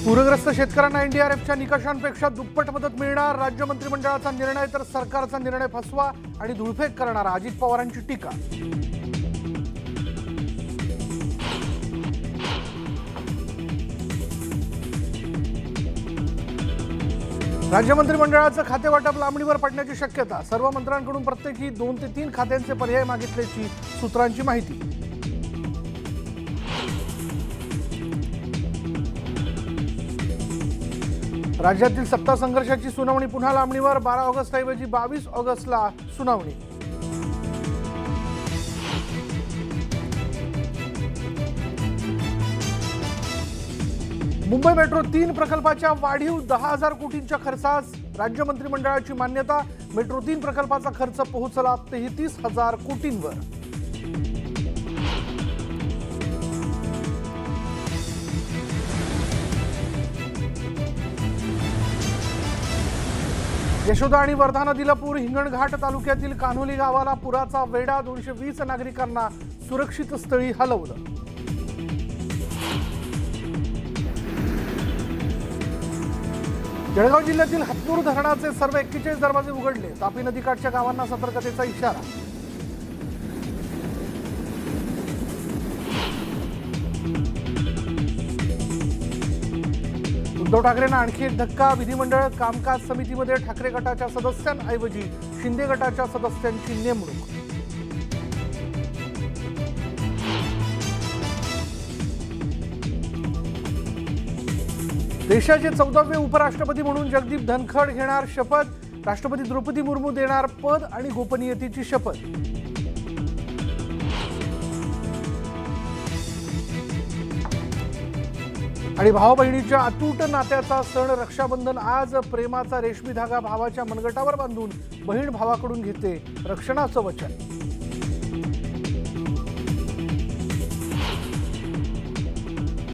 पूरग्रस्त शेतकऱ्यांना एनडीआरएफच्या निकषांपेक्षा दुप्पट मदत मिळणार। राज्य मंत्रिमंडळाचा निर्णय तर सरकारचा निर्णय फसवा आणि धुळफेक करणारा अजित पवारांची टीका। राज्य मंत्रिमंडळाचं खातेवाटप लांबणीवर पडण्याची शक्यता। सर्व मंत्र्यांकडून प्रत्येकी 2 ते 3 खात्यांचे पर्याय मागितल्याची सूत्रांची माहिती। राज्यातील सत्ता संघर्षाची सुनावणी पुन्हा लांबणीवर। 12 ऑगस्टऐवजी 22 ऑगस्टला सुनावणी। मुंबई मेट्रो 3 प्रकल्पाच्या वाढीव 10,000 कोटींच्या खर्चास राज्य मंत्रिमंडळाची मान्यता। मेट्रो 3 प्रकल्पाचा खर्च पोहोचला 33,000 कोटींवर। यशोदा आणि वर्धा नदीला पूर। हिंगणघाट तालुक्यातील कान्होली गावाला पुराचा वेढा। 220 नागरिकांना सुरक्षित स्थळी हलवलं। जळगाव जिल्ह्यातील हतनूर धरणाचे सर्व 41 दरवाजे उघडले। तापी नदीकाठच्या गावांना सतर्कतेचा इशारा। उद्धव ठाकरेंना आणखी एक धक्का। विधिमंडळ कामकाज समितीमध्ये ठाकरे गटाच्या सदस्यांऐवजी शिंदे गटाच्या सदस्यांची नेमणूक। देशाचे 14वे उपराष्ट्रपती म्हणून जगदीप धनखड घेणार शपथ। राष्ट्रपती द्रौपदी मुर्मू देणार पद आणि गोपनीयतेची शपथ। आणि भाऊ बहिणीच्या अतूट नात्याचा सण रक्षाबंधन आज। प्रेमाचा रेशमी धागा भावाच्या मनगटावर बांधून बहीण भावाकडून घेते रक्षणाचं वचन।